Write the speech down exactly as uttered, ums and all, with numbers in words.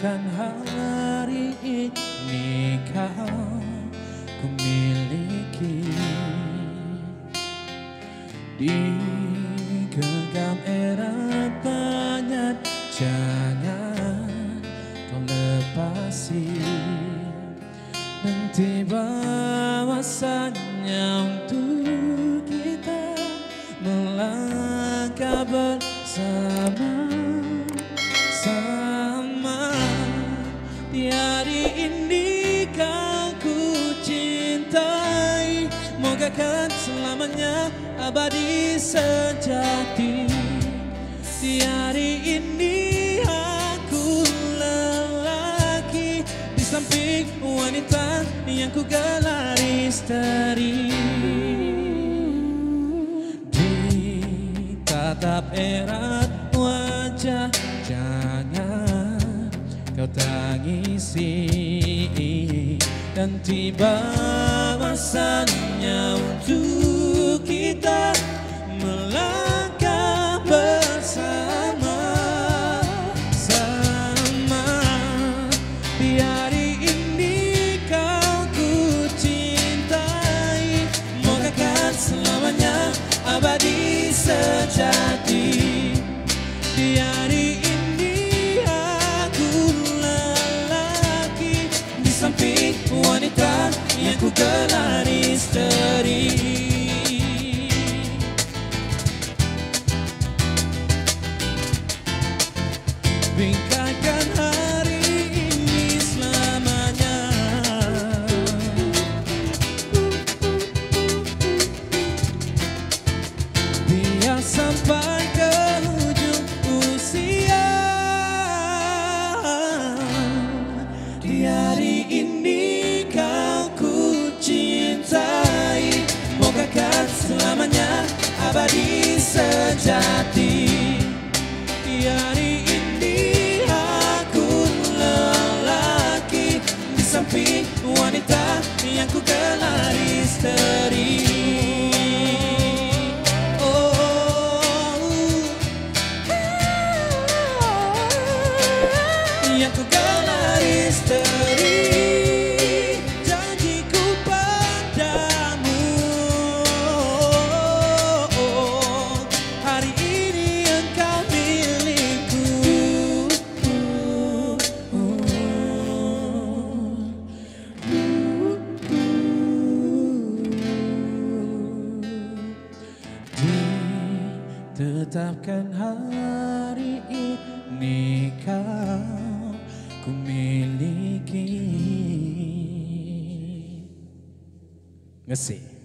Tetapkan hari ini kau ku miliki. Di genggam erat banyak, jangan kau lepasi. Dan tiba masanya untuk kita melangkah bersama. Sama di hari ini kau ku cintai, moga kan selamanya abadi sejati. Di hari ini aku lelaki di samping wanita yang ku gelar istri. Ditatap erat wajah, jangan kau tangisi. Dan tiba masanya untuk kita melangkah bersama. Sama di hari ini kau ku cintai, moga kan selamanya abadi sejati. Di hari ini aku lelaki di samping wanita yang ku gelar istri. Bingkaikan hari ini selamanya. Biar sampai ke ujung usia. Di hari ini kau ku cintai, moga kan selamanya abadi sejati. Di hari ini aku lelaki di samping wanita yang ku gelar istri. Yang ku gelar istri. Janjiku padamu, hari ini engkau milikku. Ditetapkan hari ini kau ku miliki. Ngesih.